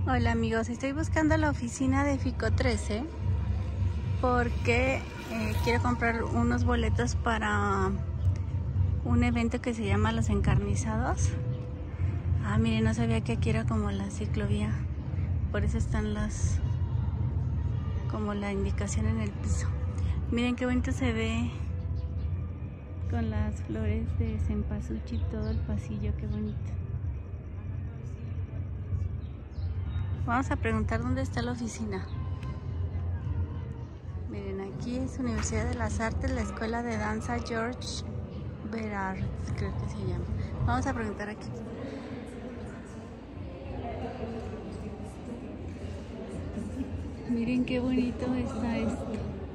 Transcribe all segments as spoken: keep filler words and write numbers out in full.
Hola amigos, estoy buscando la oficina de Fico trece porque eh, quiero comprar unos boletos para un evento que se llama Los Encarnizados. Ah, miren, no sabía que aquí era como la ciclovía, por eso están las como la indicación en el piso. Miren qué bonito se ve con las flores de cempasúchil todo el pasillo, qué bonito. Vamos a preguntar dónde está la oficina. Miren, aquí es Universidad de las Artes, la Escuela de Danza George Berard, creo que se llama. Vamos a preguntar aquí. Miren qué bonito está esto.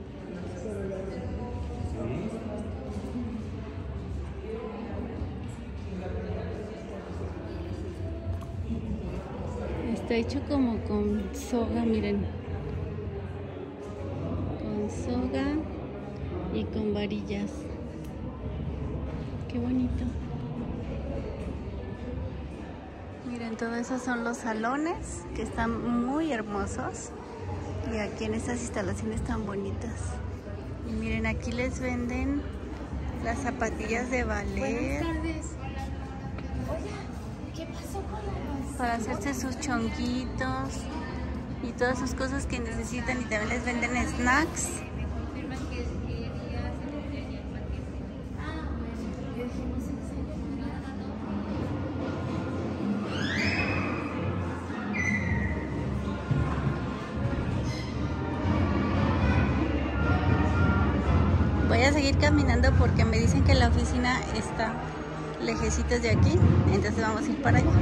Está hecho como con soga, miren. Con soga y con varillas. Qué bonito. Miren, todos esos son los salones que están muy hermosos. Y aquí en estas instalaciones tan bonitas. Y miren, aquí les venden las zapatillas de ballet. Buenas tardes. Oye, ¿qué pasó con las... Para hacerse sus chonguitos y todas sus cosas que necesitan, y también les venden snacks. Me confirman que el día se cumple el paquete. Ah, bueno, yo dije, no sé qué se Voy a seguir caminando porque me dicen que la oficina está lejecitos de aquí, entonces vamos a ir para allá.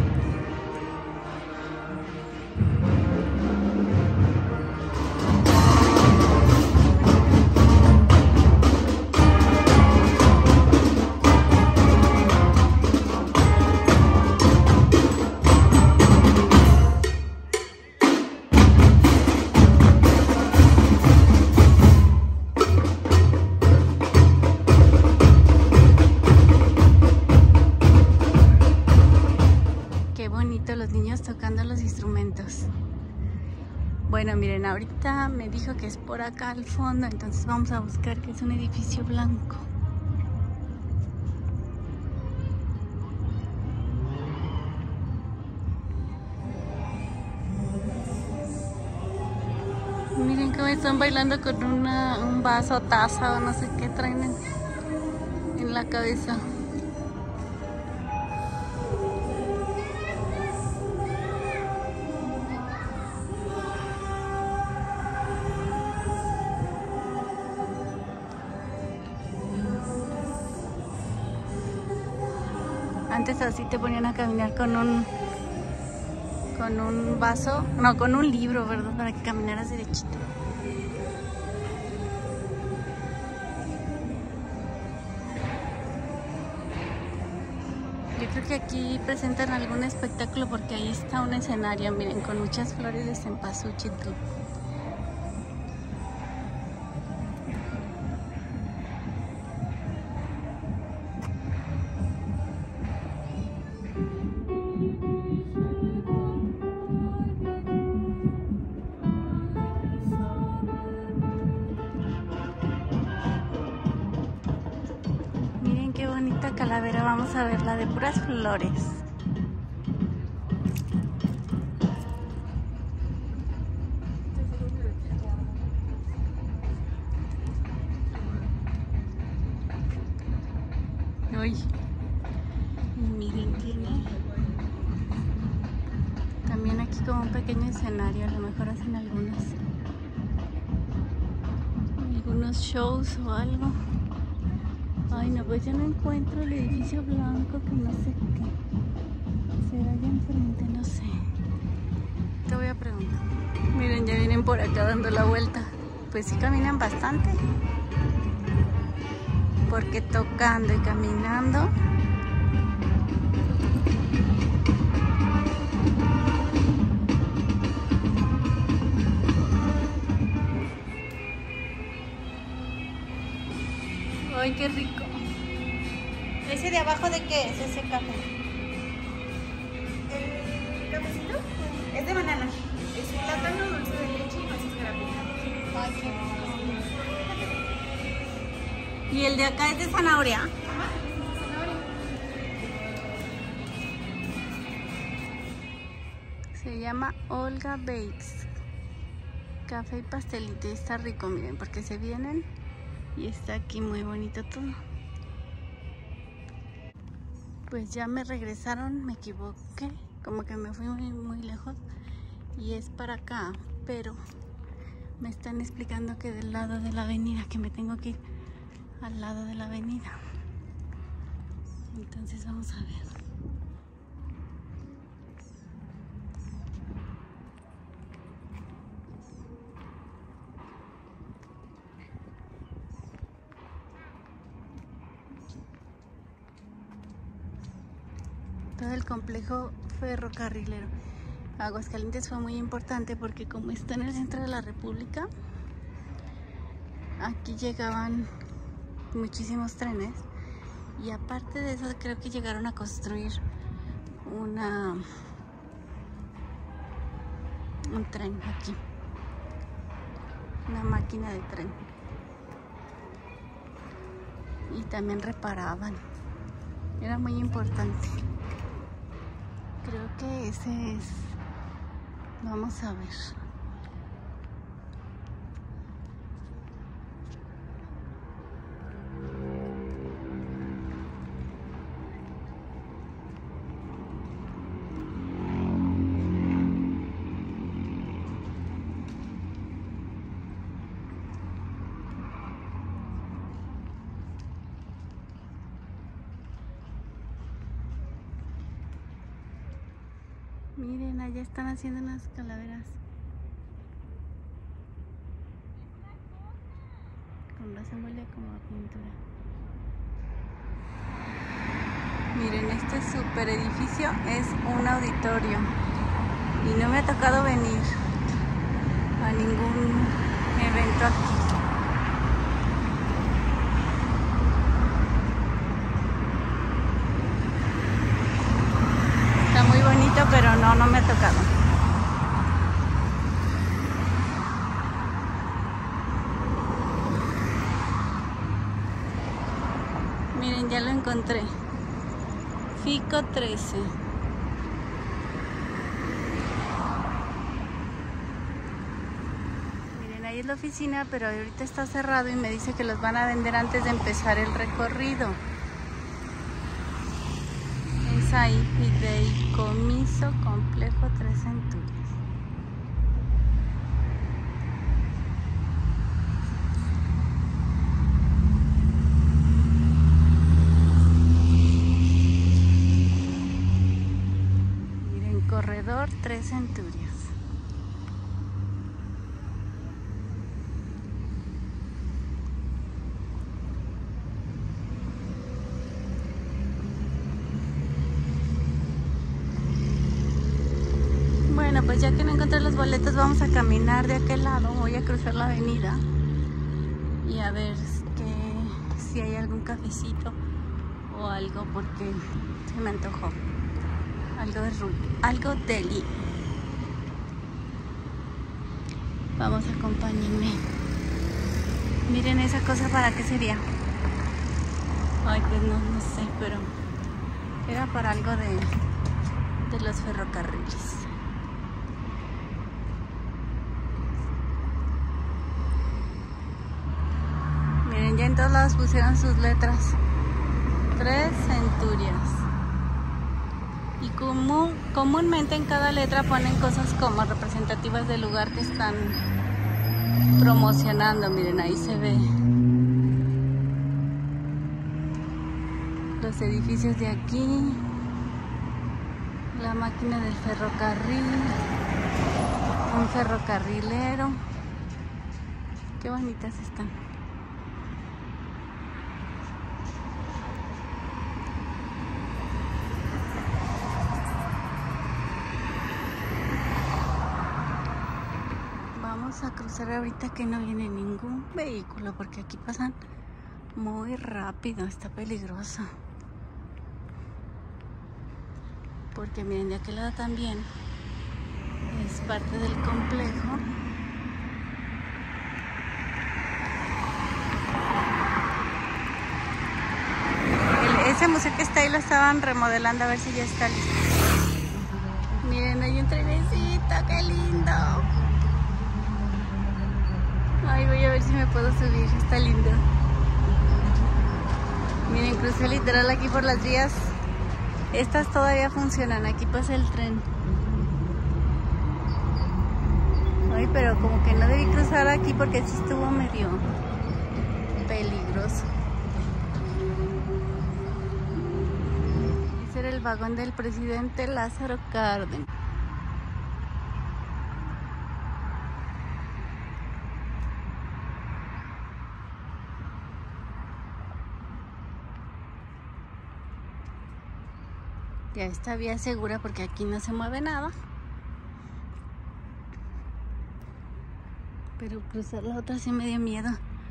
Los niños tocando los instrumentos. Bueno, miren, ahorita me dijo que es por acá al fondo, entonces vamos a buscar, que es un edificio blanco. Miren cómo están bailando con una, un vaso, taza o no sé qué traen en, en la cabeza. Antes así te ponían a caminar con un con un vaso, no, con un libro, ¿verdad? Para que caminaras derechito. Yo creo que aquí presentan algún espectáculo porque ahí está un escenario, miren, con muchas flores de cempasúchil. Qué bonita calavera, vamos a verla de puras flores. Uy, miren, tiene también aquí como un pequeño escenario, a lo mejor hacen algunos algunos shows o algo. Ay, no, pues yo no encuentro el edificio blanco, que no sé qué será allá enfrente, no sé. Te voy a preguntar. Miren, ya vienen por acá dando la vuelta. Pues sí caminan bastante, porque tocando y caminando ¡ay, qué rico! ¿Ese de abajo de qué es ese café? ¿El cafecito? Es de banana. Y el de acá es de zanahoria. Se llama Olga Bakes. Café y pastelito. Y está rico, miren, porque se vienen y está aquí muy bonito todo. Pues ya me regresaron, me equivoqué. Como que me fui muy, muy lejos. Y es para acá, pero me están explicando que del lado de la avenida, que me tengo que ir al lado de la avenida. Entonces vamos a ver. Todo el complejo ferrocarrilero. Aguascalientes fue muy importante porque como está en el centro de la República, aquí llegaban muchísimos trenes y aparte de eso creo que llegaron a construir una un tren aquí, una máquina de tren, y también reparaban, era muy importante. Creo que ese es, vamos a ver. Miren, allá están haciendo unas calaveras con razón huele como a pintura. Miren, este super edificio es un auditorio y no me ha tocado venir a ningún evento aquí. Muy bonito, pero no, no me ha tocado. Miren, ya lo encontré. Fico trece. Miren, ahí es la oficina, pero ahorita está cerrado y me dice que los van a vender antes de empezar el recorrido. Ahí, Fideicomiso Complejo Tres Centurias. Miren, Corredor Tres Centurias. Bueno, pues ya que no encontré los boletos, vamos a caminar de aquel lado. Voy a cruzar la avenida y a ver que, si hay algún cafecito o algo, porque se me antojó algo de algo deli. Vamos, acompáñenme. Miren esa cosa, ¿para qué sería? Ay, pues no, no sé, pero era para algo de, de los ferrocarriles. Ya en todos lados pusieron sus letras. Tres Centurias. Y común, comúnmente en cada letra ponen cosas como representativas del lugar que están promocionando. Miren, ahí se ve los edificios de aquí, la máquina del ferrocarril, un ferrocarrilero. Qué bonitas están. Vamos a cruzar ahorita que no viene ningún vehículo, porque aquí pasan muy rápido, está peligroso. Porque miren, de aquel lado también es parte del complejo. museo que está ahí lo estaban remodelando, a ver si ya está listo. Miren, hay un trenecito, qué lindo. Ay, voy a ver si me puedo subir, está lindo. Miren, crucé literal aquí por las vías. Estas todavía funcionan, aquí pasa el tren. Ay, pero como que no debí cruzar aquí porque sí estuvo medio peligroso. Ese era el vagón del presidente Lázaro Cárdenas. Ya esta vía segura porque aquí no se mueve nada. Pero cruzar la otra sí me dio miedo.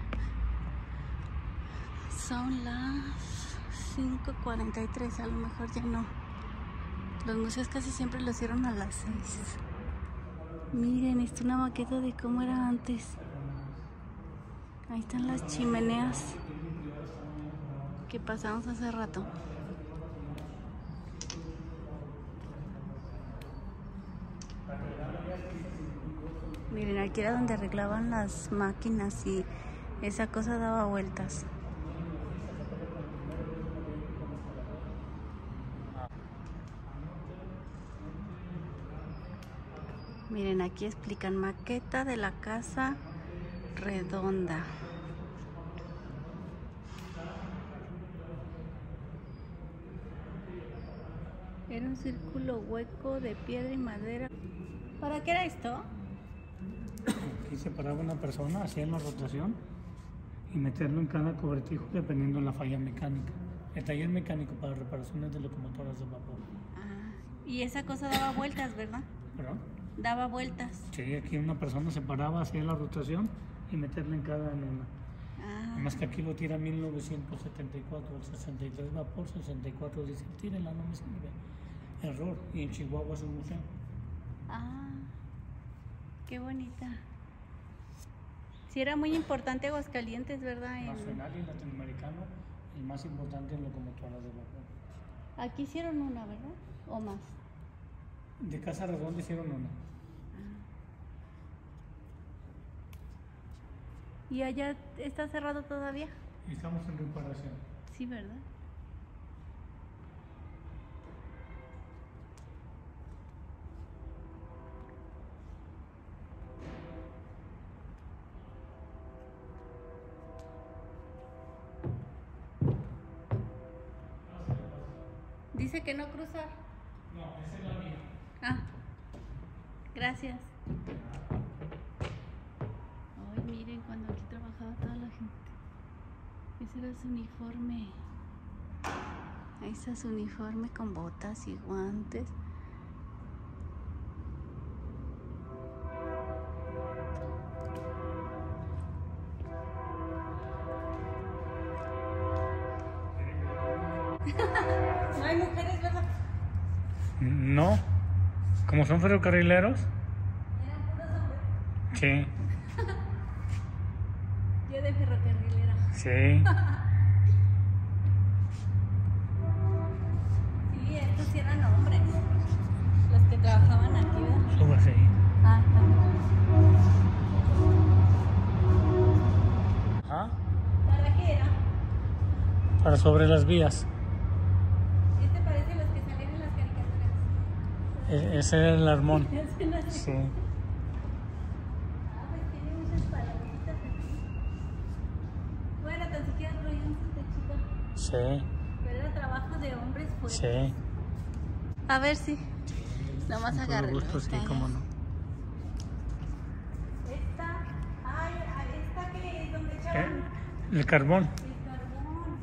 Son las cinco cuarenta y tres, a lo mejor ya no. Los museos casi siempre lo hicieron a las seis. Miren, esto es una maqueta de cómo era antes. Ahí están las chimeneas que pasamos hace rato. Miren, aquí era donde arreglaban las máquinas y esa cosa daba vueltas. Miren, aquí explican maqueta de la casa redonda. Era un círculo hueco de piedra y madera. ¿Para qué era esto? Aquí se paraba una persona, hacía la rotación y meterlo en cada cobertijo dependiendo de la falla mecánica. El taller mecánico para reparaciones de locomotoras de vapor. Ah, y esa cosa daba vueltas, ¿verdad? ¿Perdón? Daba vueltas. Sí, aquí una persona se paraba, hacía la rotación y meterlo en cada una. Ah. Además que aquí lo tira mil novecientos setenta y cuatro, el sesenta y tres vapor, sesenta y cuatro dice, tírenla, no me sirve. Error, y en Chihuahua es un museo. Ah, qué bonita. Sí, era muy importante Aguascalientes, ¿verdad? En... Nacional y latinoamericano, el más importante en locomotoras de vapor. Aquí hicieron una, ¿verdad? ¿O más? De Casa Redonda hicieron una. Ah. ¿Y allá está cerrado todavía? Estamos en reparación. Sí, ¿verdad? Dice que no cruzar. No, esa es la mía. Ah, gracias. Ay, miren, cuando aquí trabajaba toda la gente. Ese era su uniforme. Ahí está su uniforme con botas y guantes. No hay mujeres, ¿verdad? No, como son ferrocarrileros. Eran puros hombres. Sí, Yo de ferrocarrilera. sí. Sí, estos sí eran hombres. Los que trabajaban aquí, ¿verdad? Súbase ahí. Ah, Ajá. ¿Para qué era? Para sobre las vías. Este parece los que salen en las caricaturas. E- ese era el armón. Sí. Ah, pues tiene muchas palabritas aquí. Bueno, tan siquiera traía un techito. Sí, Pero era trabajo de hombres fuertes. sí. a ver si. Nomás Con todo agárrenlo. gusto, sí, Está. cómo no. Esta, ay, esta que es donde Eh, echaban El carbón. el carbón.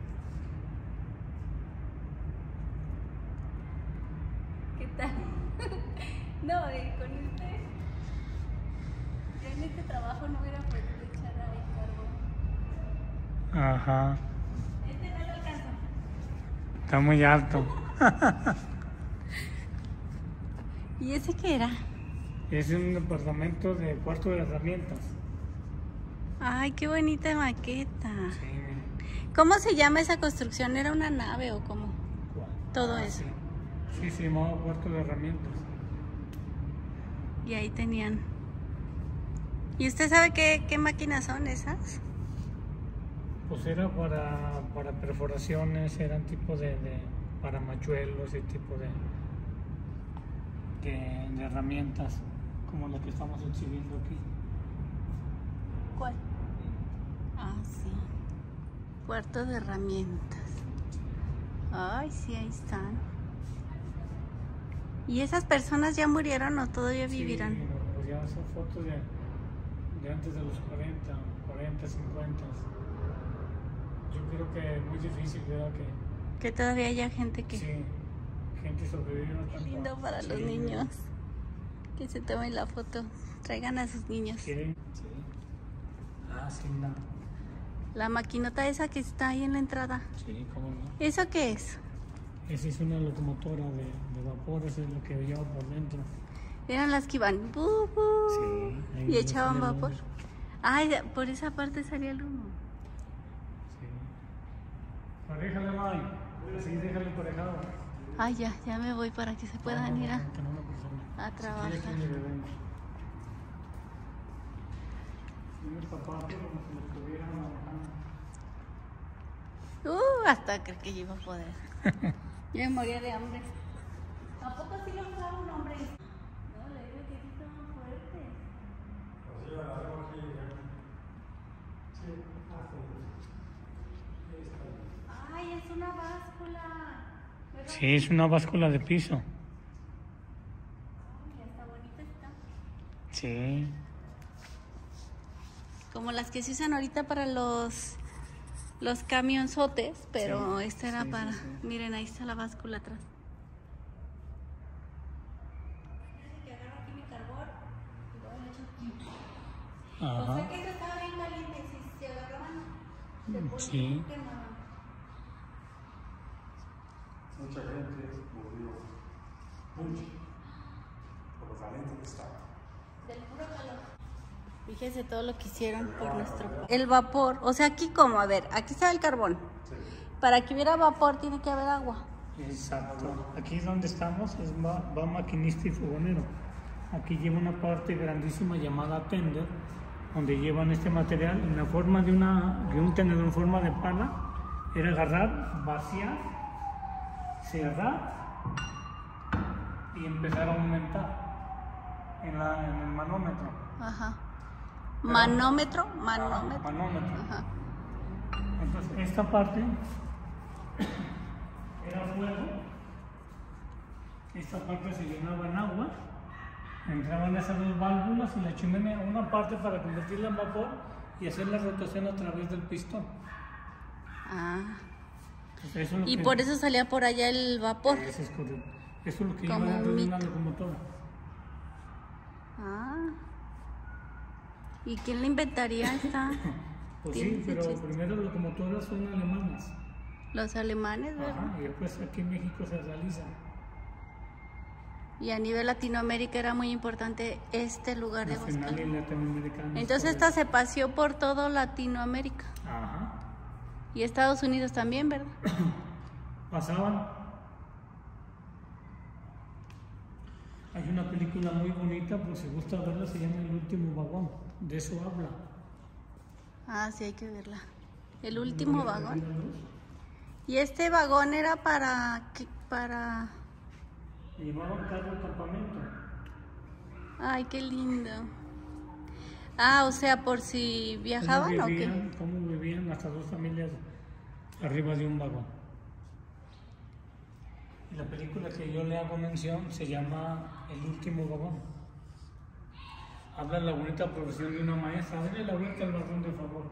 ¿Qué tal? No, eh, con este, yo en este trabajo no hubiera podido echar ahí carbón. Ajá. Este no lo alcanzo. Está muy alto. ¿Y ese qué era? Es un departamento de cuarto de herramientas. Ay, qué bonita maqueta. Sí. ¿Cómo se llama esa construcción? ¿Era una nave o cómo? ¿Cuál? Todo Ah, eso. Sí, sí, se llamaba Puerto de Herramientas. Y ahí tenían. ¿Y usted sabe qué, qué máquinas son esas? Pues era para, para perforaciones, eran tipo de, de para machuelos y tipo de, de, de herramientas como la que estamos exhibiendo aquí. ¿Cuál? Ah, sí. Puerto de herramientas. Ay, sí, ahí están. ¿Y esas personas ya murieron o todavía vivirán? Sí, pues ya son fotos de, de antes de los cuarenta, cuarenta, cincuenta. Yo creo que es muy difícil, ¿verdad? Que, Que todavía haya gente que... sí, gente sobrevivió Qué tanto. lindo para Sí, los niños. Que se tomen la foto. Traigan a sus niños. ¿Quieren? Sí. Ah, sí, no. La maquinota esa que está ahí en la entrada. Sí, cómo no. ¿Eso qué es? Esa es una locomotora de, de vapor, eso es lo que lleva por dentro. Eran las que iban bu, bu, Sí, ahí y no echaban sale el vapor. humo. Ay, por esa parte salía el humo. Sí. Paréjale, May. Sí, déjale parejado. Ay, ya, ya me voy para que se puedan ir a, Que no me persona. a trabajar. Si quieres, que me bebemos. Dime el zapato como si lo estuviera manejando. Uh, hasta creo que yo iba a poder. Yo me moría de hambre. ¿A poco sí lo usaba un hombre? No, le digo que sí estaban fuertes. Ay, es una báscula. ¿Verdad? Sí, es una báscula de piso. Ay, está bonita está. Sí. Como las que se usan ahorita para los los camionzotes, pero Sí, esta era sí, para... sí, sí. Miren, ahí está la báscula atrás. O Ajá. sea que eso estaba bien caliente, si se agarraban, se ponían Sí. quemaban. Mucha gente murió. Mucho. Por lo caliente que estaba. Del puro calor. Fíjese todo lo que hicieron por nuestro país. El vapor, o sea, aquí como, a ver, aquí está el carbón. Sí. Para que hubiera vapor tiene que haber agua. Exacto. Aquí donde estamos es va, va maquinista y fogonero. Aquí lleva una parte grandísima llamada tender, donde llevan este material en la forma de, una, de un tenedor en forma de pala. Era agarrar, vaciar, cerrar y empezar a aumentar en, la, en el manómetro. Ajá. Manómetro, Ah, manómetro. manómetro. Ajá. Entonces, esta parte era fuego, esta parte se llenaba en agua, entraban esas dos válvulas y la chimenea, una parte para convertirla en vapor y hacer la rotación a través del pistón. Ah. Entonces, eso es lo Y que- por eso salía por allá el vapor. Eso es correcto. Eso es lo que Como lleva dentro de una mito. locomotora. Ah. ¿Y quién le inventaría esta? Pues Tiene sí, ese pero chiste. primero las locomotoras son alemanas. Los alemanes, ¿verdad? Ajá, y después aquí en México se realizan. Y a nivel Latinoamérica era muy importante este lugar de Nacional y Aguascalientes. latinoamericano. Entonces esta se paseó por todo Latinoamérica. Ajá. Y Estados Unidos también, ¿verdad? Pasaban. Hay una película muy bonita, por si gusta verla, se llama El último vagón. De eso habla. Ah, sí, hay que verla. El último vagón. Y este vagón era para... ¿qué? Para... Llevaban carro al campamento. Ay, qué lindo. Ah, o sea, por si viajaban ¿Cómo o qué. vivían, cómo vivían hasta dos familias arriba de un vagón? Y la película que yo le hago mención se llama El último vagón. Habla de la bonita profesión de una maestra. Denle la vuelta al vagón, de favor.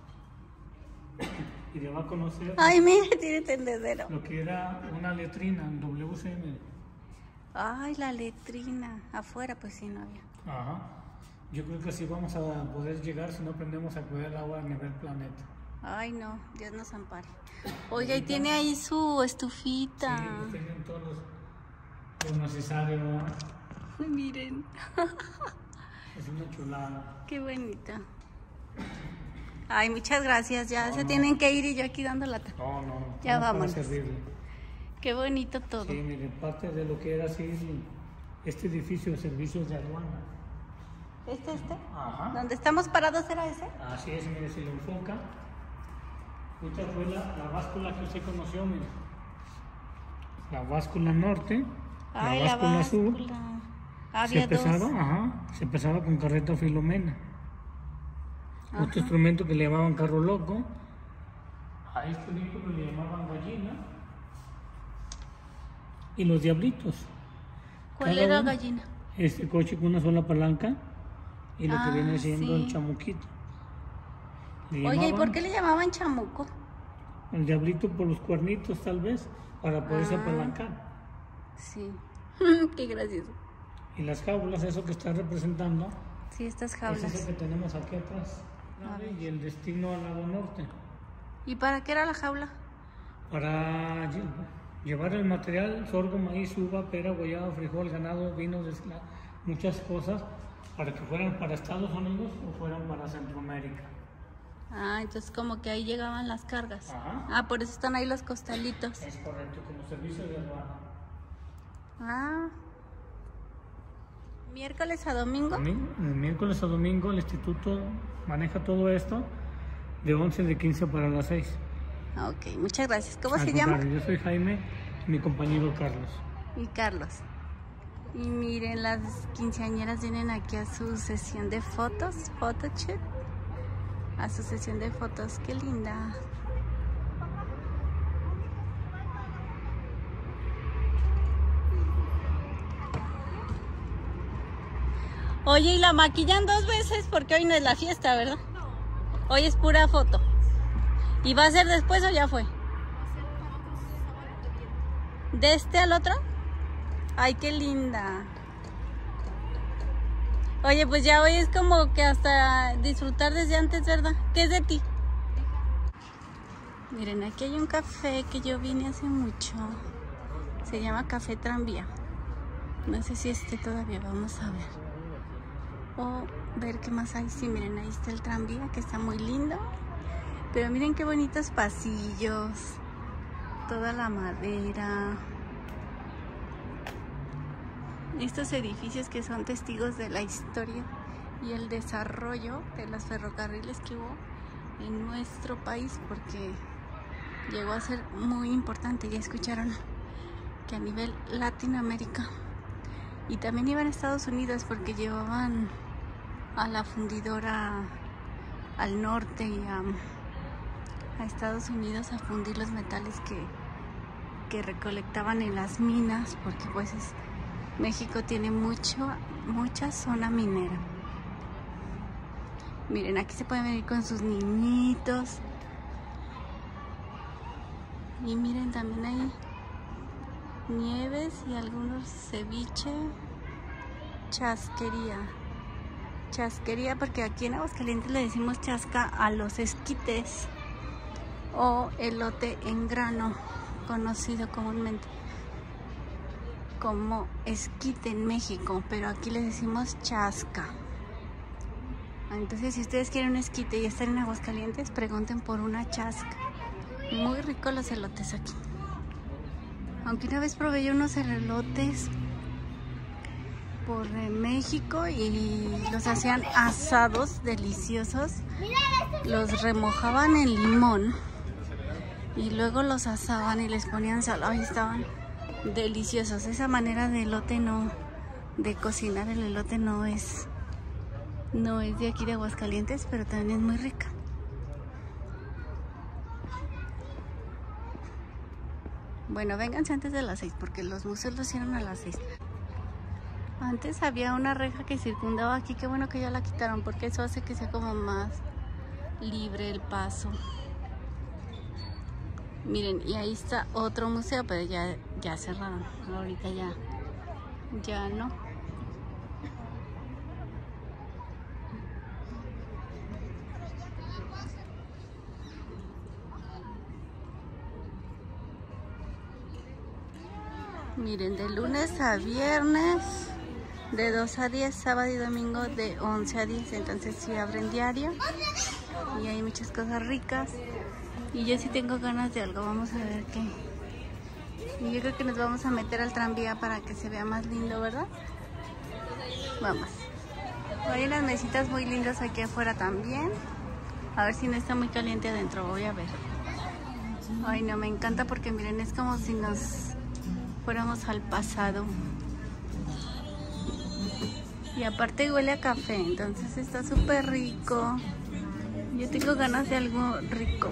Y le va a conocer Ay, mire, tiene tendedero. lo que era una letrina en W C M. Ay, la letrina. Afuera, pues sí, no había. Ajá. Yo creo que así vamos a poder llegar si no aprendemos a cuidar el agua a nivel planeta. Ay, no, Dios nos ampare. Oiga, y tiene ahí su estufita. Sí, que tienen todos los, lo necesario. Ay, miren, Es una chulada. qué bonita. Ay, muchas gracias. Ya No, se no. tienen que ir y yo aquí dando lata. No, no, no. Ya no para vámonos. servirle. Qué bonito todo. Sí, miren, parte de lo que era así el- este edificio de servicios de aduana. ¿Este, este? Ajá. ¿Donde estamos parados era ese? Así es, mire, si lo enfoca. Esta fue la, la báscula que usted conoció, mire. La báscula norte, Ay, la báscula sur. báscula. Se Había dos. pesaba, ajá, se pesaba con carreta Filomena. Ajá. Otro instrumento que le llamaban carro loco. A este vehículo le llamaban gallina. Y los diablitos. ¿Cuál Cada era uno, gallina? Este coche con una sola palanca y lo Ah, que viene siendo sí. el chamuquito. Le Oye, ¿y llamaban por qué le llamaban chamuco? el diablito por los cuernitos tal vez, para poderse Ah. apalancar. Sí. Qué gracioso. Y las jaulas, eso que está representando, Sí, estas ese es el jaulas. que tenemos aquí atrás. A ver. Y el destino al lado norte. ¿Y para qué era la jaula? Para lle- llevar el material, sorgo, maíz, uva, pera, guayaba, frijol, ganado, vino, desla- muchas cosas, para que fueran para Estados Unidos o fueran para Centroamérica. Ah, entonces como que ahí llegaban las cargas. Ajá. Ah, por eso están ahí los costalitos. Es correcto, como servicio de aduana. Ah. Miércoles a domingo. También, de miércoles a domingo el instituto maneja todo esto de once de quince para las seis. Ah, ok, muchas gracias. ¿Cómo Al se llama? contrario, yo soy Jaime, mi compañero Carlos. Y Carlos. Y miren, las quinceañeras vienen aquí a su sesión de fotos, photoshoot. A su sesión de fotos, qué linda. Oye, y la maquillan dos veces porque hoy no es la fiesta, ¿verdad? Hoy es pura foto. ¿Y va a ser después o ya fue? ¿De este al otro? Ay, qué linda. Oye, pues ya hoy es como que hasta disfrutar desde antes, ¿verdad? ¿Qué es de ti? Miren, aquí hay un café que yo vine hace mucho. Se llama Café Tranvía. No sé si esté todavía, vamos a ver. O ver qué más hay. Sí, miren, ahí está el tranvía, que está muy lindo. Pero miren qué bonitos pasillos. Toda la madera. Estos edificios que son testigos de la historia y el desarrollo de los ferrocarriles que hubo en nuestro país, porque llegó a ser muy importante. Ya escucharon que a nivel Latinoamérica, y también iban a Estados Unidos porque llevaban a la fundidora al norte y a, a Estados Unidos a fundir los metales que, que recolectaban en las minas, porque pues es, México tiene mucho, mucha zona minera. Miren, aquí se pueden venir con sus niñitos. Y miren, también hay nieves y algunos ceviche. Chasquería. Chasquería, porque aquí en Aguascalientes le decimos chasca a los esquites o elote en grano, conocido comúnmente como esquite en México, pero aquí le decimos chasca. Entonces, si ustedes quieren un esquite y están en Aguascalientes, pregunten por una chasca. Muy ricos los elotes aquí. Aunque una vez probé yo unos elotes por eh, México y los hacían asados deliciosos. Los remojaban en limón y luego los asaban y les ponían sal. Ay, estaban deliciosos. Esa manera de elote no, de cocinar el elote no es, no es de aquí de Aguascalientes, pero también es muy rica. Bueno, vénganse antes de las seis porque los museos los cierran a las seis. Antes había una reja que circundaba aquí, qué bueno que ya la quitaron porque eso hace que sea como más libre el paso. Miren, y ahí está otro museo, pero ya, ya cerraron. Ahorita ya, ya no. Miren, de lunes a viernes, de dos a diez, sábado y domingo de once a diez. Entonces sí abren diario. y hay muchas cosas ricas. Y yo sí tengo ganas de algo, vamos a ver qué. Y yo creo que nos vamos a meter al tranvía para que se vea más lindo, ¿verdad? Vamos. Hay unas mesitas muy lindas aquí afuera también. A ver si no está muy caliente adentro, voy a ver. Ay, no, me encanta porque miren, es como si nos fuéramos al pasado. Y aparte huele a café, entonces está súper rico. Yo tengo ganas de algo rico.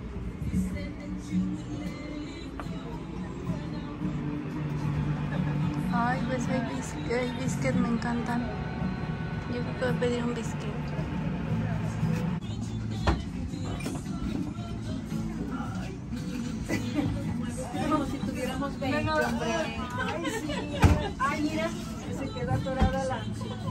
Ay, pues hay biscuit, hay biscuit, me encantan. Yo creo que voy a pedir un biscuit. Como si tuviéramos veinte, hombre. Ay, sí. Ay, mira, se quedó atorada la...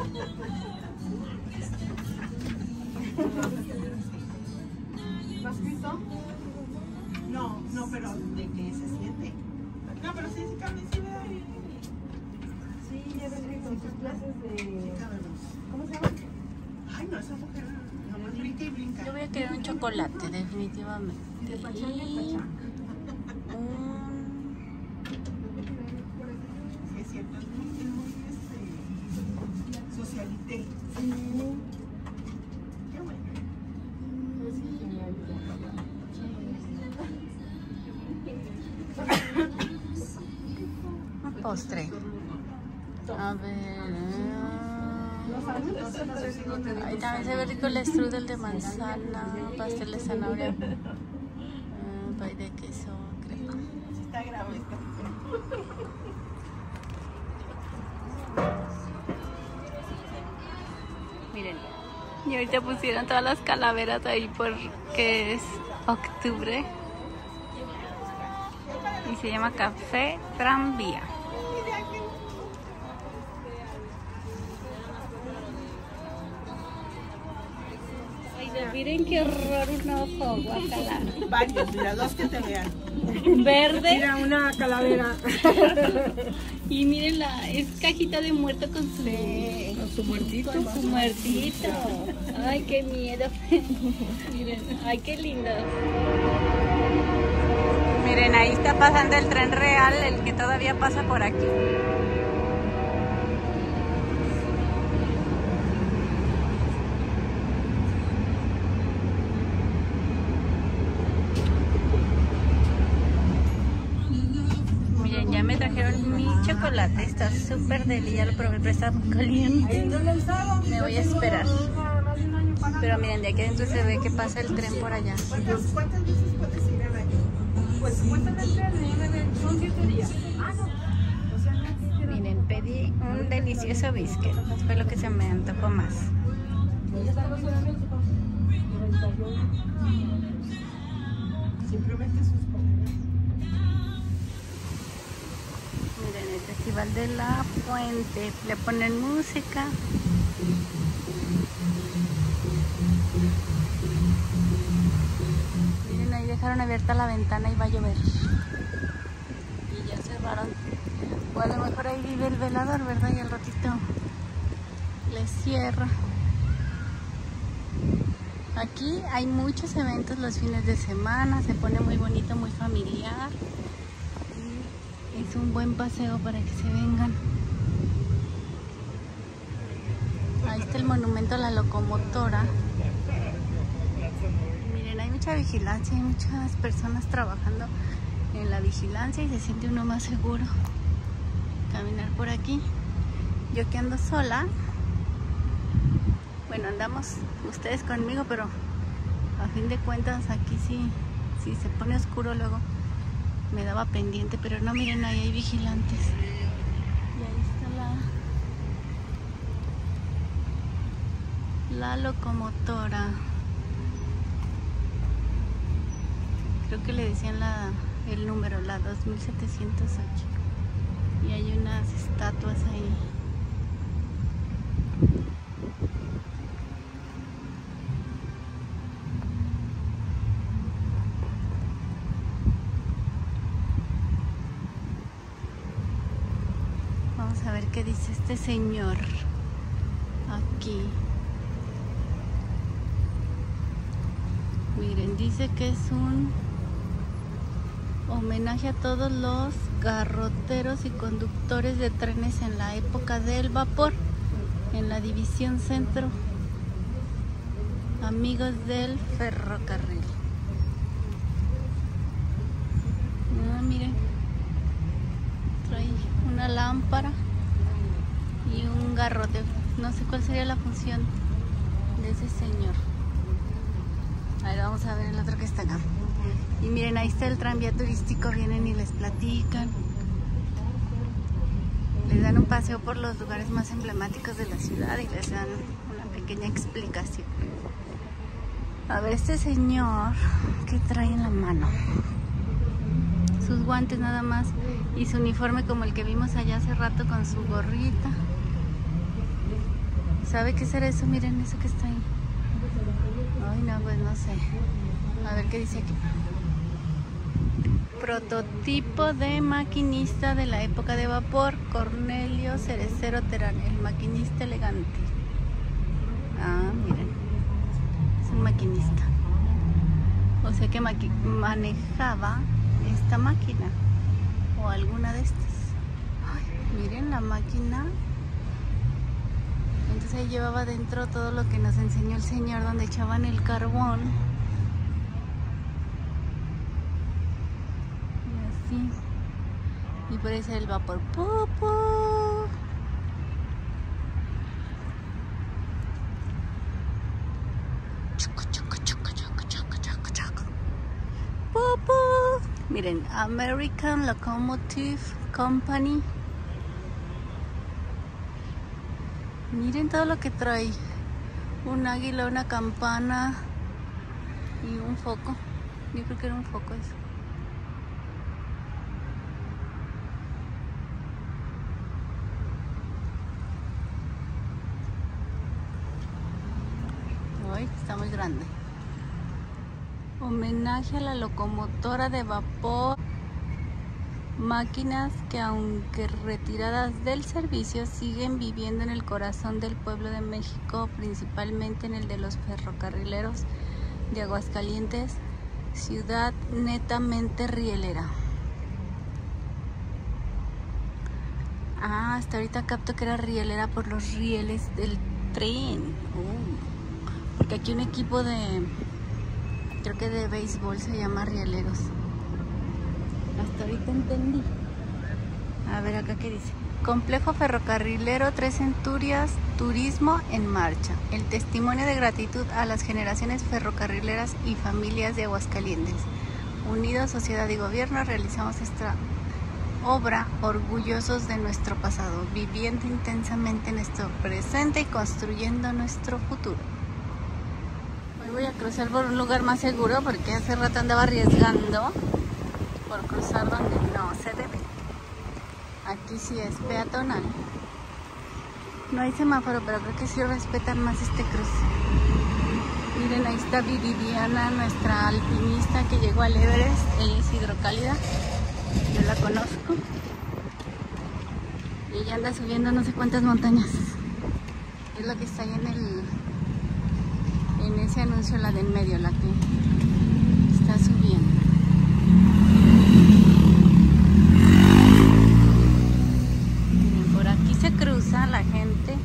¿Lo has visto? No, no, pero de que se siente. No, pero sí, sí, cabe, sí, ve. Sí, ya vendré con sus clases de... ¿Cómo se llama? Ay, no, esa mujer nomás brinca y brinca. Yo voy a querer un chocolate, definitivamente. De pachanga en pachanga. Sí, es cierto, es muy, es muy este, socialité. Sí. Qué bueno. Es genial. Un postre. A ver. Ahí también se ve rico el strudel de manzana, pastel de zanahoria, uh, pay de queso, crema. Sí está grave esta. Miren, y ahorita pusieron todas las calaveras ahí porque es octubre y se llama Café Tranvía. Miren qué horror, un ojo, guacala. Varios, mira, dos que te vean. Verde. Mira, una calavera. Y miren, la, es cajita de muerto con su, Sí, con su muertito. con su muertito. Ay, qué miedo. Miren, ay, qué lindo. Miren, ahí está pasando el tren real, el que todavía pasa por aquí. Ya me trajeron mi chocolate, está súper deli, ya lo probé, pero está muy caliente. Me voy a esperar. Pero miren, de aquí adentro se ve que pasa el tren por allá. ¿Cuántas, cuántas veces puedes ir al año? Pues cuéntame el tren, son siete días. Ah, no. O sea, no. Miren, pedí un delicioso biscuit, fue lo que se me antojó más. Simplemente sus Miren, el Festival de la Fuente, le ponen música. Miren, ahí dejaron abierta la ventana y va a llover. Y ya cerraron. O a lo mejor ahí vive el velador, ¿verdad? Y al ratito le cierra. Aquí hay muchos eventos los fines de semana, se pone muy bonito, muy familiar. Es un buen paseo para que se vengan. Ahí está el monumento a la locomotora. Miren, hay mucha vigilancia, hay muchas personas trabajando en la vigilancia y se siente uno más seguro caminar por aquí. Yo que ando sola, bueno, andamos ustedes conmigo, pero a fin de cuentas aquí sí, sí se pone oscuro luego. Me daba pendiente, pero no, miren, ahí hay vigilantes. Y ahí está la, la locomotora. Creo que le decían la, el número, la dos mil setecientos ocho. Y hay unas estatuas ahí. Vamos a ver qué dice este señor aquí. Miren, dice que es un homenaje a todos los garroteros y conductores de trenes en la época del vapor, en la división centro. Amigos del ferrocarril. Ah, miren, trae una lámpara y un garrote. No sé cuál sería la función de ese señor. A ver, vamos a ver el otro que está acá. Y miren, ahí está el tranvía turístico. Vienen y les platican. Les dan un paseo por los lugares más emblemáticos de la ciudad y les dan una pequeña explicación. A ver, este señor, ¿qué trae en la mano? Sus guantes nada más y su uniforme como el que vimos allá hace rato con su gorrita. ¿Sabe qué será eso? Miren eso que está ahí. Ay, no, pues no sé. A ver qué dice aquí. Prototipo de maquinista de la época de vapor, Cornelio Cerecero Terán, el maquinista elegante. Ah, miren. Es un maquinista. O sea que manejaba esta máquina o alguna de estas. Ay, miren la máquina. Entonces ahí llevaba dentro todo lo que nos enseñó el señor, donde echaban el carbón. Y así. Y por eso el vapor. ¡Pupu! ¡Pupu! Miren, American Locomotive Company. Miren todo lo que trae. Un águila, una campana y un foco. Yo creo que era un foco eso. Ay, está muy grande. Homenaje a la locomotora de vapor. Máquinas que, aunque retiradas del servicio, siguen viviendo en el corazón del pueblo de México, principalmente en el de los ferrocarrileros de Aguascalientes, ciudad netamente rielera. Ah, hasta ahorita capto que era rielera por los rieles del tren. Uh, porque aquí un equipo de, creo que de béisbol se llama Rieleros. Hasta ahorita entendí. A ver acá qué dice. Complejo ferrocarrilero Tres Centurias, turismo en marcha. El testimonio de gratitud a las generaciones ferrocarrileras y familias de Aguascalientes. Unidos, sociedad y gobierno, realizamos esta obra orgullosos de nuestro pasado, viviendo intensamente nuestro presente y construyendo nuestro futuro. Hoy voy a cruzar por un lugar más seguro porque hace rato andaba arriesgando por cruzar donde no se debe. Aquí sí es peatonal. No hay semáforo, pero creo que sí respetan más este cruce. Miren, ahí está Viridiana, nuestra alpinista que llegó al Everest. Ella es hidrocálida, yo la conozco. Y ella anda subiendo no sé cuántas montañas. Es la que está ahí en el en ese anuncio, la de en medio, la que está subiendo. Se cruza la gente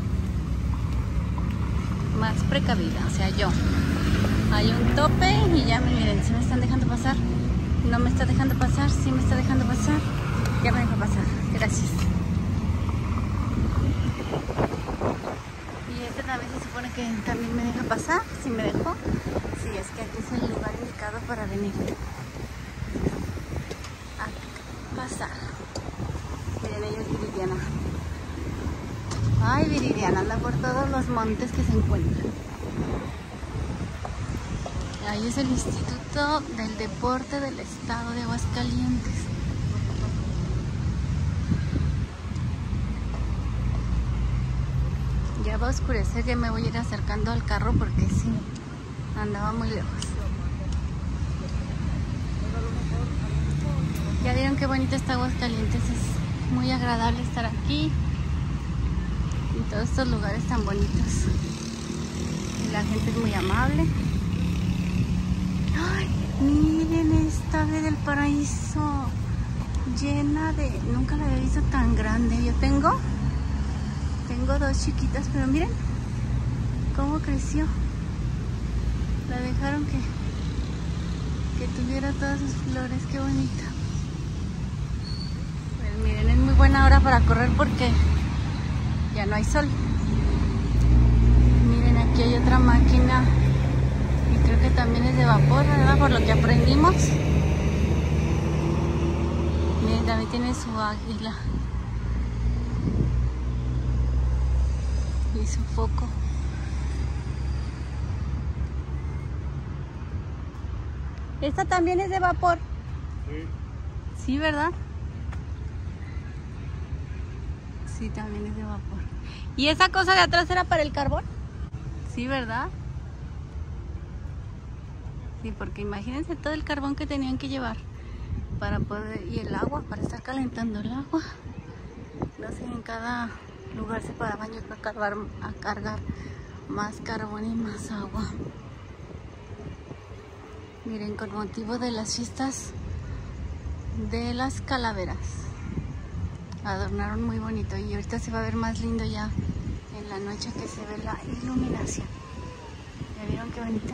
más precavida, o sea, yo. Hay un tope y ya me miren, si me están dejando pasar, no me está dejando pasar, si me está dejando pasar, ya me deja pasar, gracias. Y este también se supone que también me deja pasar, si me dejó, sí, es que aquí es el lugar indicado para venir a pasar. Miren, ella es Viridiana. Ay, Viridiana anda por todos los montes que se encuentran. Ahí es el Instituto del Deporte del Estado de Aguascalientes. Ya va a oscurecer, ya me voy a ir acercando al carro porque sí, andaba muy lejos. Ya vieron qué bonito está Aguascalientes, es muy agradable estar aquí. Y todos estos lugares tan bonitos. Y la gente es muy amable. ¡Ay! Miren esta ave del paraíso. Llena de... Nunca la había visto tan grande. Yo tengo... Tengo dos chiquitas, pero miren cómo creció. La dejaron que... Que tuviera todas sus flores. Qué bonita. Pues miren, es muy buena hora para correr porque ya no hay sol. Miren, aquí hay otra máquina. Y creo que también es de vapor, ¿verdad? Por lo que aprendimos. Miren, también tiene su águila. Y su foco. Esta también es de vapor. Sí. Sí, ¿verdad? Sí, también es de vapor. ¿Y esa cosa de atrás era para el carbón? Sí, ¿verdad? Sí, porque imagínense todo el carbón que tenían que llevar para poder... Y el agua, para estar calentando el agua. No sé, en cada lugar se paraban yo para cargar, a cargar más carbón y más agua. Miren, con motivo de las fiestas de las calaveras. Adornaron muy bonito y ahorita se va a ver más lindo ya en la noche que se ve la iluminación. ¿Ya vieron qué bonita?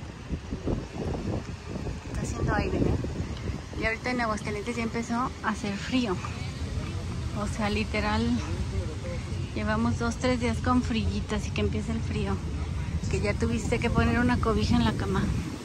Está haciendo aire, ¿eh? Y ahorita en Aguascalientes ya empezó a hacer frío. O sea, literal, llevamos dos, tres días con frillita, así que empieza el frío. Que ya tuviste que poner una cobija en la cama.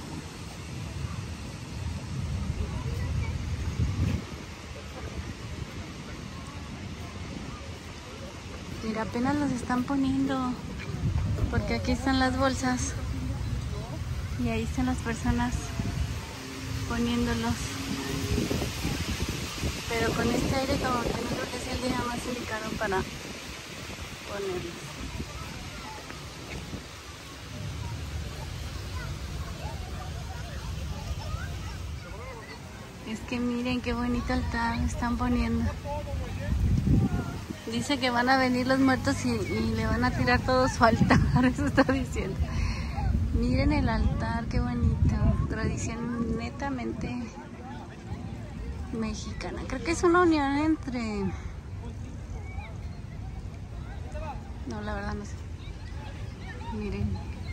Mira, apenas los están poniendo, porque aquí están las bolsas y ahí están las personas poniéndolos. Pero con este aire como que no creo que sea el día más indicado para ponerlos. Es que miren qué bonito altar están poniendo. Dice que van a venir los muertos y, y le van a tirar todo su altar, eso está diciendo. Miren el altar, qué bonito. Tradición netamente mexicana. Creo que es una unión entre... No, la verdad no sé. Miren.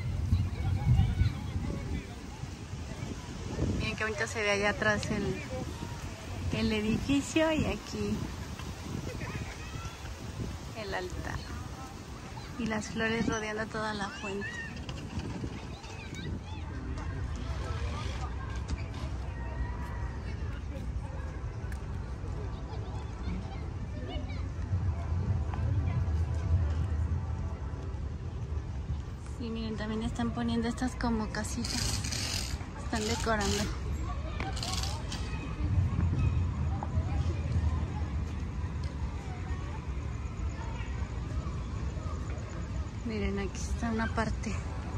Miren qué bonito se ve allá atrás el, el edificio y aquí el altar. Y las flores rodeando toda la fuente. Y miren, también están poniendo estas como casitas. Están decorando. Miren, aquí está una parte.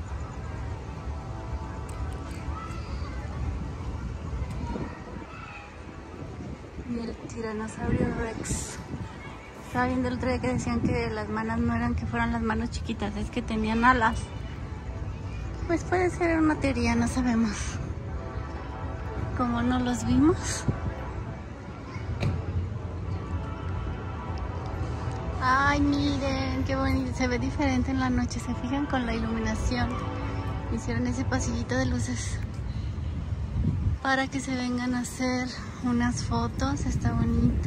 Y el tiranosaurio Rex. Estaba viendo el otro día que decían que las manos no eran que fueran las manos chiquitas, es que tenían alas. Pues puede ser una teoría, no sabemos. Como no los vimos. Ay, miren, qué bonito. Se ve diferente en la noche, se fijan con la iluminación. Hicieron ese pasillito de luces para que se vengan a hacer unas fotos. Está bonito.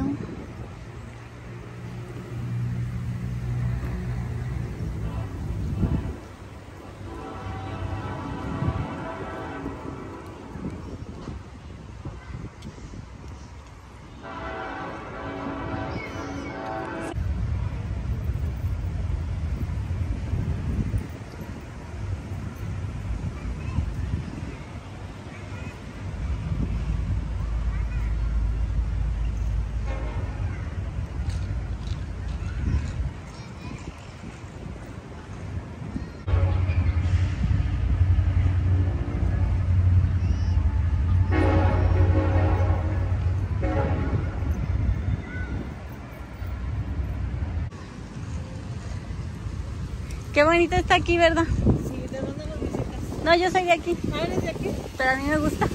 Qué bonito está aquí, ¿verdad? Sí, ¿de dónde nos visitas? No, yo soy de aquí. ¿Ah, eres de aquí? Pero a mí me gusta.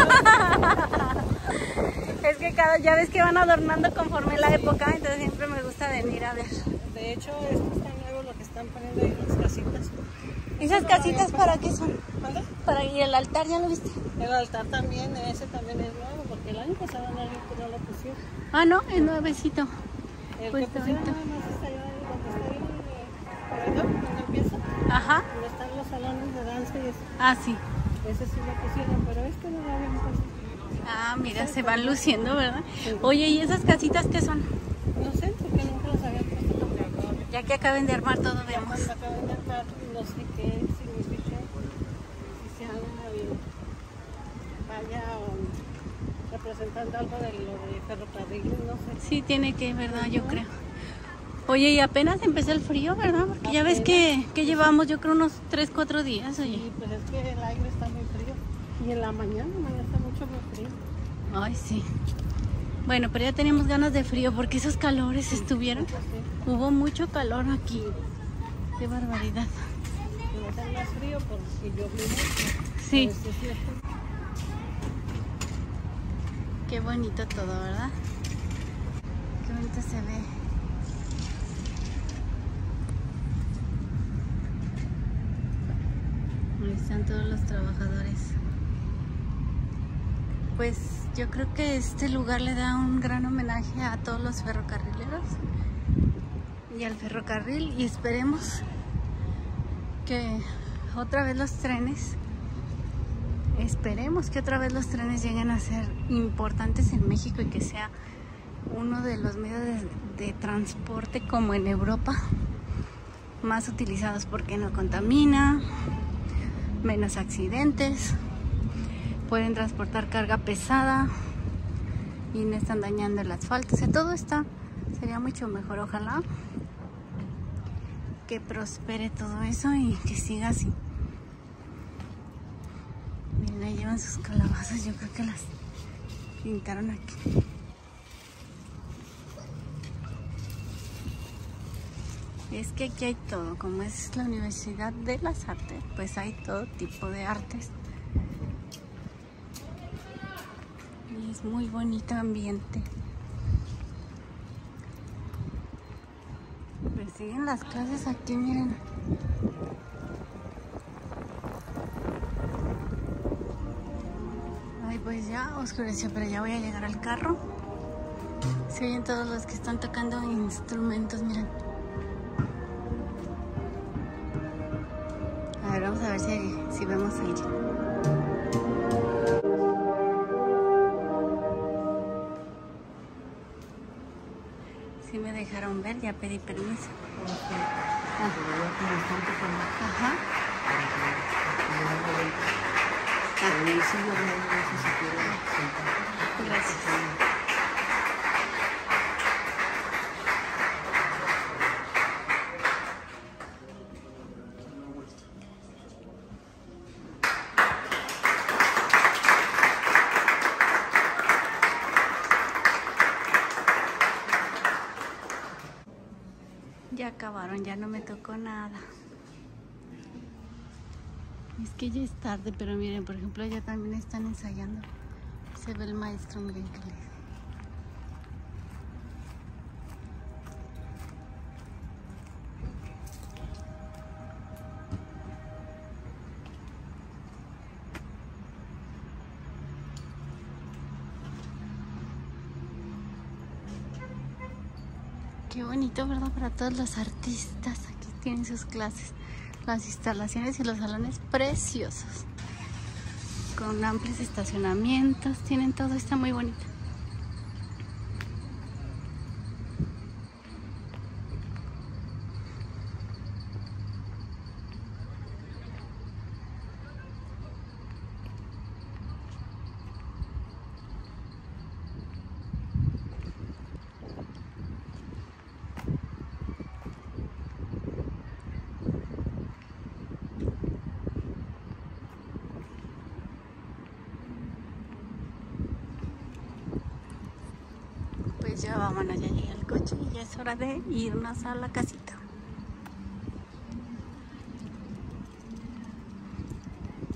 Es que cada, ya ves que van adornando conforme la época, entonces siempre me gusta venir a ver. De hecho, esto está nuevo lo que están poniendo ahí las casitas. ¿Esas casitas para qué son? ¿Vale? Para ir al altar, ¿ya lo viste? El altar también, ese también es nuevo, porque el año pasado no, no lo pusieron. Ah, no, es nuevecito. El Pues que pusieron bonito. nada más está allá donde está ahí el corredor, donde empieza, Ajá. donde están los salones de danza y eso. Ah, sí. Ese sí lo pusieron, pero este no lo habían puesto. Ah, mira, se van luciendo, ¿verdad? Oye, ¿y esas casitas qué son? No sé, porque nunca los habían puesto porque acá. Ya que acaben de armar todo, vemos. Cuando acaban de armar, no sé qué significa, si sea una bien, vaya o representando algo de lo de ferrocarriles, no sé. Sí, tiene que, ¿verdad? Yo creo. Oye, y apenas empezó el frío, ¿verdad? Porque ya ves que, que llevamos, yo creo, unos tres, cuatro días, oye. Y pues es que el aire está muy frío. Y en la mañana, mañana está mucho muy frío. Ay, sí. Bueno, pero ya teníamos ganas de frío porque esos calores estuvieron. Sí. Hubo mucho calor aquí. Qué barbaridad. Que no sea más frío porque yo vivo. Sí. Pues, es cierto. Qué bonito todo, ¿verdad? Qué bonito se ve. Ahí están todos los trabajadores. Pues yo creo que este lugar le da un gran homenaje a todos los ferrocarrileros y al ferrocarril, y esperemos que otra vez los trenes, esperemos que otra vez los trenes lleguen a ser importantes en México y que sea uno de los medios de, de transporte como en Europa más utilizados, porque no contamina, menos accidentes, pueden transportar carga pesada y no están dañando el asfalto. O sea, todo está, sería mucho mejor. Ojalá que prospere todo eso y que siga así. Miren, ahí llevan sus calabazas, yo creo que las pintaron aquí. Es que aquí hay todo, como es la Universidad de las Artes, pues hay todo tipo de artes. Y es muy bonito ambiente. Pues siguen las clases aquí, miren. Ay, pues ya oscureció, pero ya voy a llegar al carro. Se oyen todos los que están tocando instrumentos, miren. A ver, vamos a ver si, si vemos a alguien. Sí me dejaron ver, ya pedí permiso. Ah. Ajá. Gracias. Ya acabaron, ya no me tocó nada. Es que ya es tarde, pero miren, por ejemplo, ya también están ensayando. Se ve el maestro, miren que le... Qué bonito, ¿verdad? Para todos los artistas. Aquí tienen sus clases, las instalaciones y los salones preciosos. Con amplios estacionamientos. Tienen todo, está muy bonito. Pues ya vámonos, ya llegué al coche y ya es hora de irnos a la casita.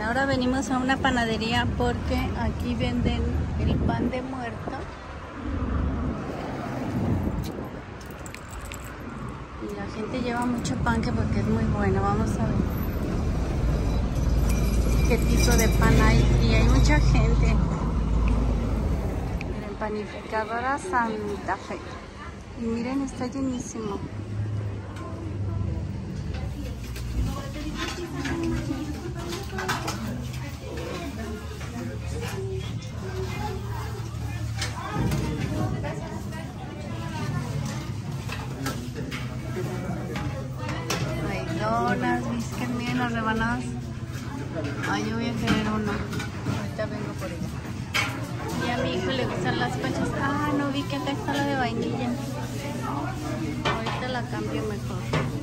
ahora venimos a una panadería porque aquí venden el pan de muerto. Y la gente lleva mucho pan que porque es muy bueno. Vamos a ver qué tipo de pan hay. Y hay mucha gente. Miren, panificadora Santa Fe. Y miren, está llenísimo. Hay donas, biscuits, miren las rebanadas. Ay, yo voy a querer una. Ahorita vengo por ella. Y a mi hijo le gustan las conchas. Ah, no vi que acá está la de vainilla. Ahorita la cambio mejor.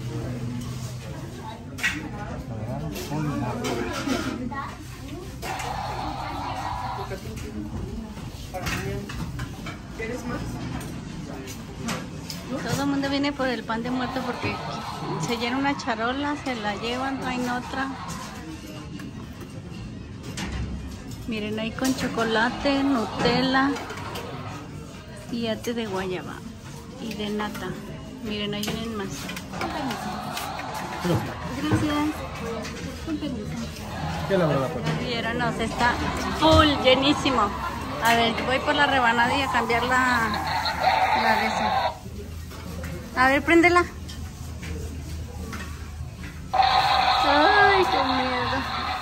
Todo el mundo viene por el pan de muerto porque se llena una charola, se la llevan, traen otra. Miren, ahí con chocolate, Nutella y ate de guayaba y de nata. Miren, ahí vienen más. Gracias. Con permiso. ¿Qué la verdad? Vieron, no, se está full, llenísimo. A ver, voy por la rebanada y a cambiar la, la de eso. A ver, préndela. Ay, qué miedo.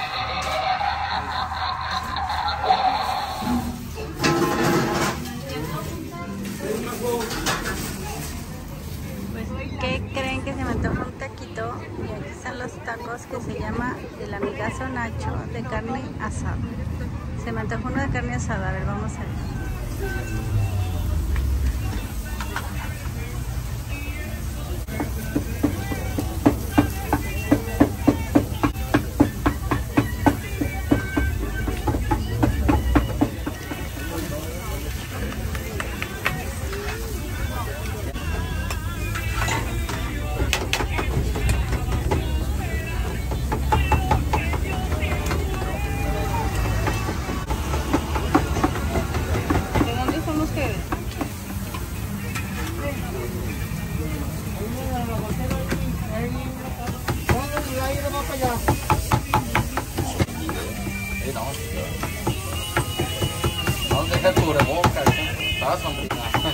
Pues, ¿qué creen? Que se me antoja un taquito. Y aquí están los tacos que se llama el amigazo Nacho de carne asada. Se me antoja uno de carne asada. A ver, vamos a ver. No dejes tu boca, estaba sonriendo.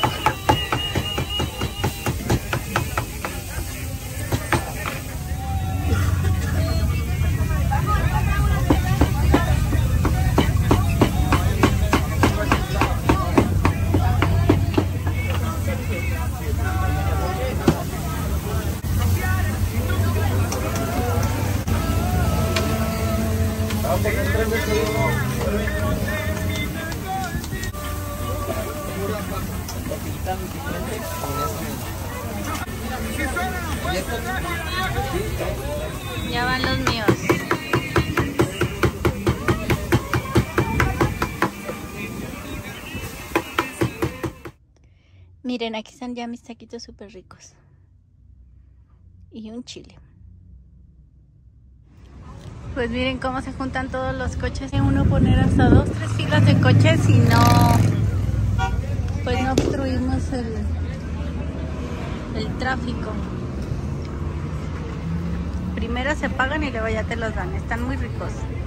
Ya van los míos. Miren, aquí están ya mis taquitos súper ricos. Y un chile. Pues miren cómo se juntan todos los coches. Uno poner hasta dos, tres filas de coches y no, pues no obstruimos el, el tráfico. Primero se pagan y luego ya te los dan. Están muy ricos.